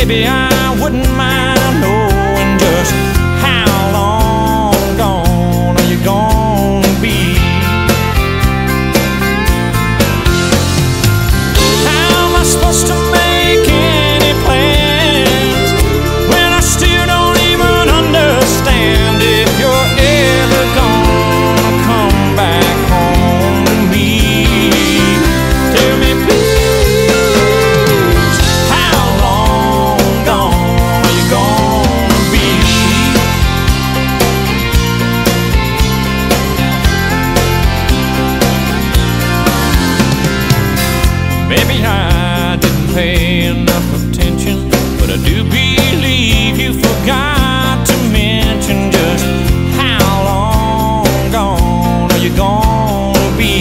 Baby, I wouldn't mind knowing just how long gone are you gonna be? How am I supposed to make any plans when I still don't even understand if you're ever gonna come back home to me? Tell me please, how long gone are you gonna be? Maybe I didn't pay enough attention, but I do believe you forgot to mention just how long gone are you gonna be?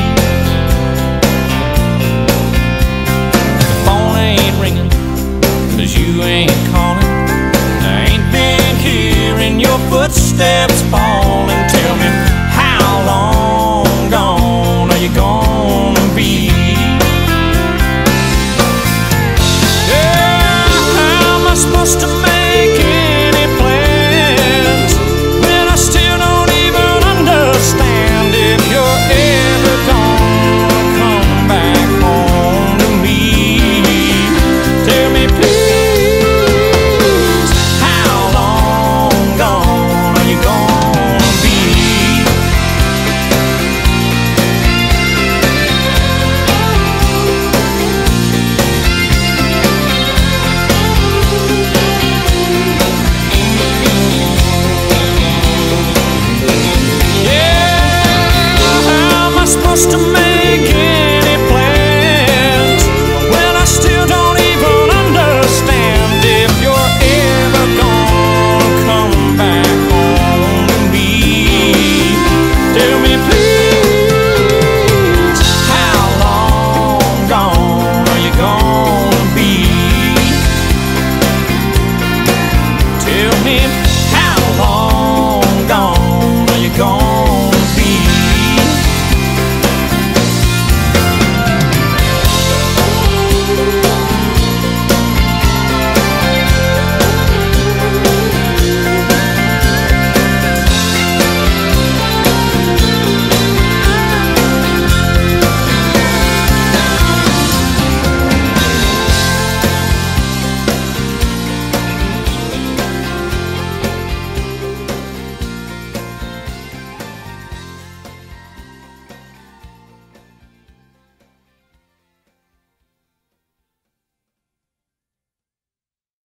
The phone ain't ringing, 'cause you ain't calling. I ain't been hearing your footsteps falling. Tell me, how long gone are you gonna be? Supposed to make any plans when I still don't even understand if you're ever gonna come back home to me? Tell me please, how long gone are you gonna be? Supposed to make any plans when I still don't even understand if you're ever gonna come back home to me? Tell me please, how long gone are you gonna be? Tell me